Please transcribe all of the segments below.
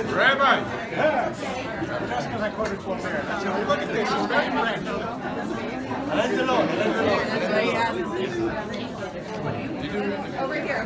Rabbi. Yeah. Just because I quoted for Mary. I said, well, look at this. It's very French. Over here.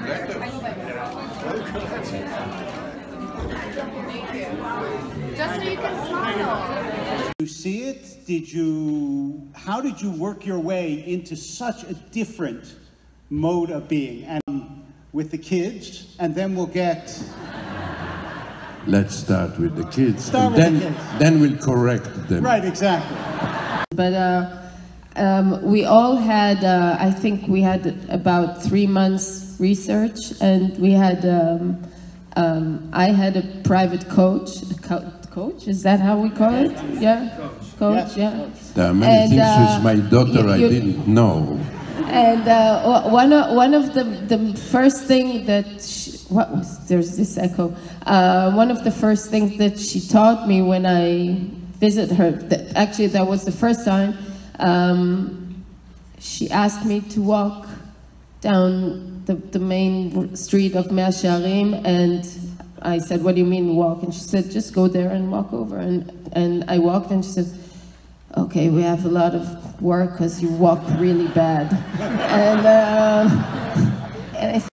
Just so you can smile. You see it? How did you work your way into such a different mode of being? And with the kids, and then we'll get... Let's start with the kids, Start and with the kids. then we'll correct them. Right, exactly. But we all had, I think we had about 3 months research, and we had, I had a private coach. Coach, is that how we call it? Yeah, coach, yeah. There are many things with my daughter I didn't know. And one of the first thing that there's this echo. One of the first things that she taught me when I visited her, actually that was the first time, she asked me to walk down the main street of Mea Shearim, and I said, what do you mean walk? And she said, just go there and walk over. And I walked, and she said, okay, we have a lot of work because you walk really bad. And I said,